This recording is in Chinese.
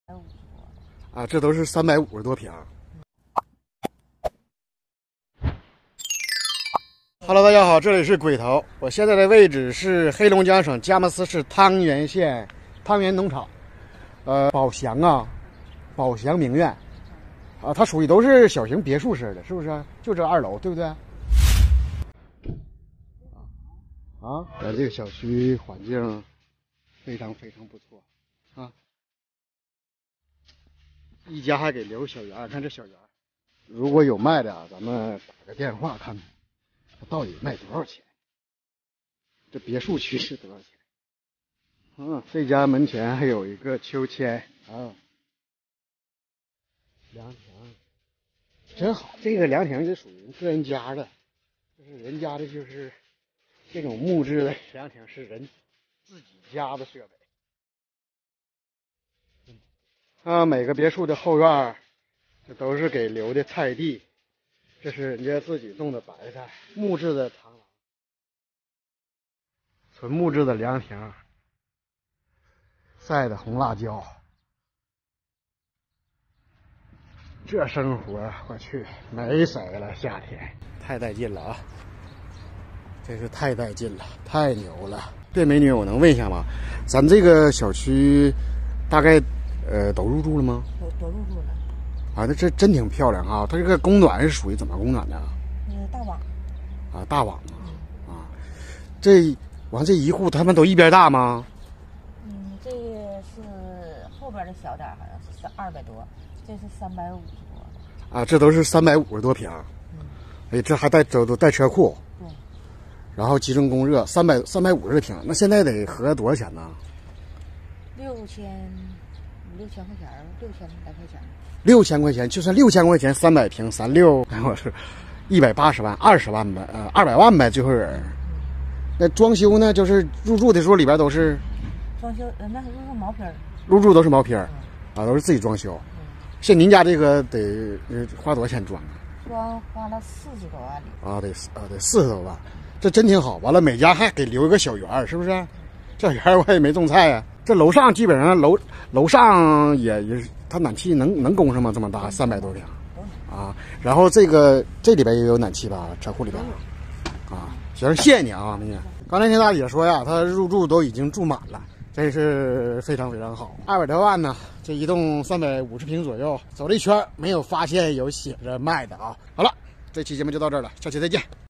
啊，这都是350多平。Hello， 大家好，这里是鬼头。我现在的位置是黑龙江省佳木斯市汤原县汤原农场，宝祥名苑啊，它属于都是小型别墅式的，是不是？就这2楼，对不对？啊，这个小区环境非常不错啊。一家还给留小园，看这小园，如果有卖的，咱们打个电话看看。到底卖多少钱？这别墅区是多少钱？这家门前还有一个秋千啊，凉亭，真好。这个凉亭就属于个人家的，就是人家的，就是这种木质的凉亭是人自己家的设备。每个别墅的后院，这都是给留的菜地。这是人家自己种的白菜，木质的长廊，纯木质的凉亭，晒的红辣椒，这生活我去美死了！夏天太带劲了啊！真是太带劲了，太牛了！对，美女，我能问一下吗？咱这个小区大概都入住了吗？ 都入住了。 啊，那这真挺漂亮啊！它这个供暖是属于怎么供暖的？ 大网。 啊，大网啊。这一户他们都一边大吗？ 这个是后边的小点，好像是200多，这是350多。 啊，这都是350多平。哎，这还都带车库。 对。 然后集中供热，350平，那现在得合多少钱呢 5、6千块钱，6000来块钱。 6000块钱，就算6000块钱，300平36，我是180万，20万呗，200万呗，最后人。那装修呢？就是入住的时候里边都是装修，那是毛坯儿。 入住都是毛坯儿，啊，都是自己装修。像您家这个得花多少钱装啊？ 装花了40多万里。 啊，得40多万，这真挺好。完了，每家还给留一个小园，是不是？这园我也没种菜呀。这楼上基本上楼上也是，它暖气能供上吗？这么大300多平啊！然后这里边也有暖气吧？车库里边啊，行，谢谢你啊，美女。刚才听大姐说呀，她入住都已经住满了，这是非常好。200多万呢，这一栋350平左右，走了一圈没有发现有写着卖的啊。好了，这期节目就到这儿了，下期再见。